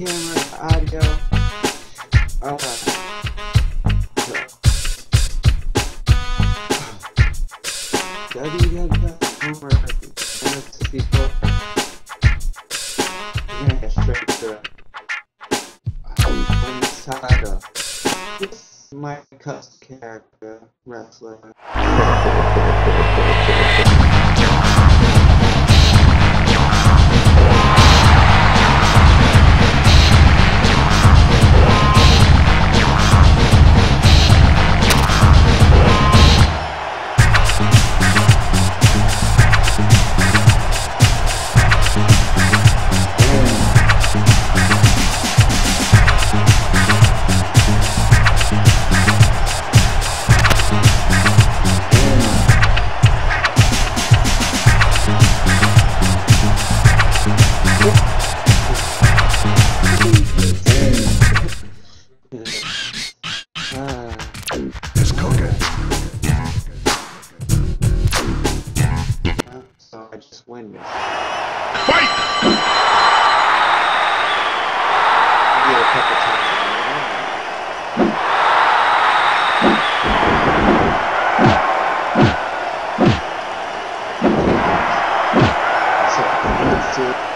camera, audio. N64. We're gonna get straight to inside of this my custom character wrestler. It's cooking. So I just win this. Fight! I did a couple times. So let's do it.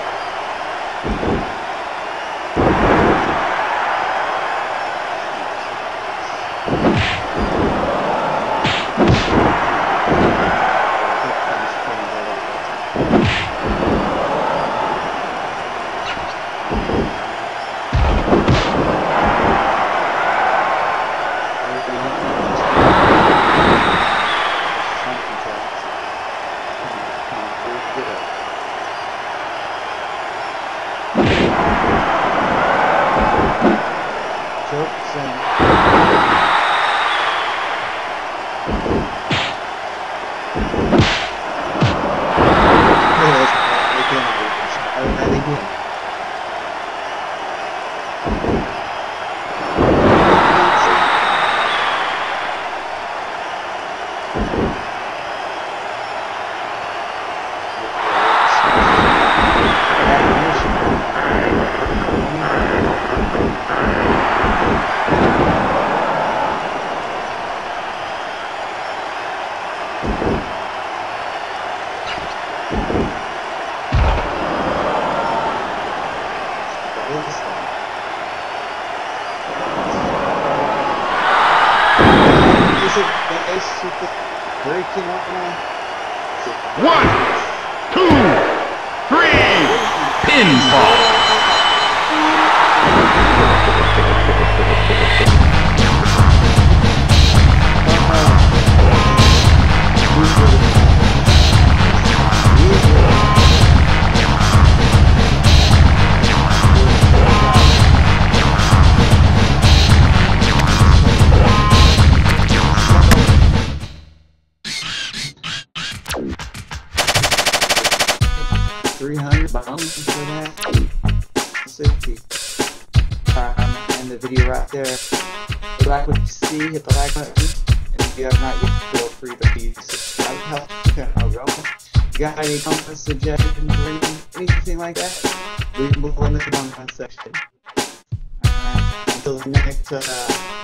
Jokes and super breaking up now. 1, 2, 3, pinfall. $300 for that. 60. End the video right there. If you like what you see, hit the like button. And if you have not yet, feel free to be subscribed. Help the channel grow. If you got any comments, suggestions, or anything like that, leave them below in the comment section. Until the next